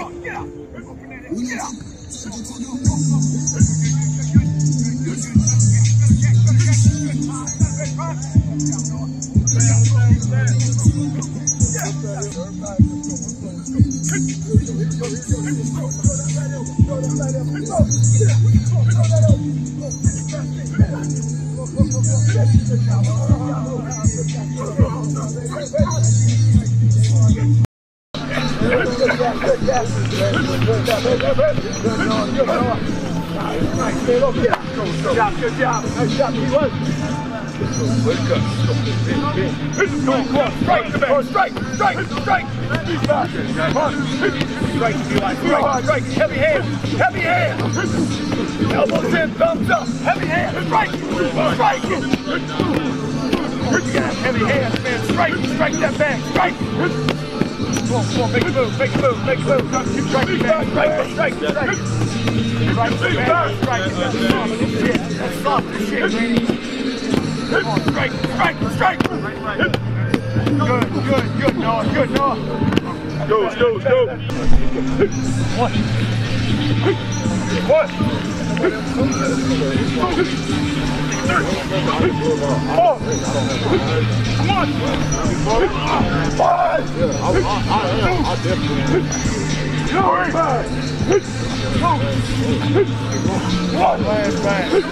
Good job. Nice job, P1. Strike. Heavy hand. Elbows in, thumbs up. Heavy hand. Strike. Heavy hands, man. Strike that bag. Strike. Come on, make a move. Keep striking, man. Strike. That's soft as shit, man. Come on, strike. Good, Noah. Go. One. Four. Come on. Five. One. Last bag.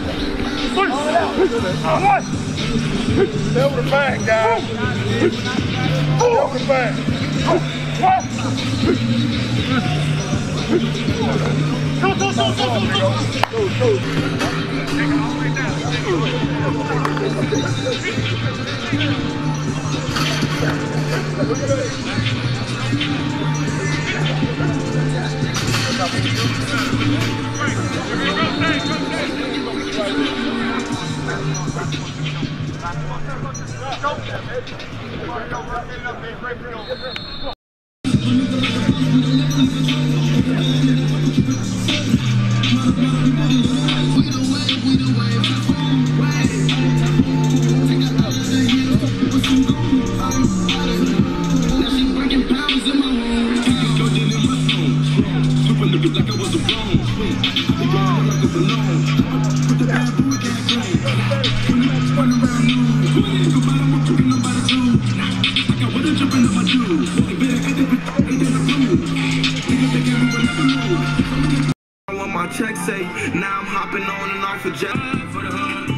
One. Fill the bag, guys. Fill the bag. Go. Take it all the way down. Check say, now I'm hopping on and off a jet for the hood.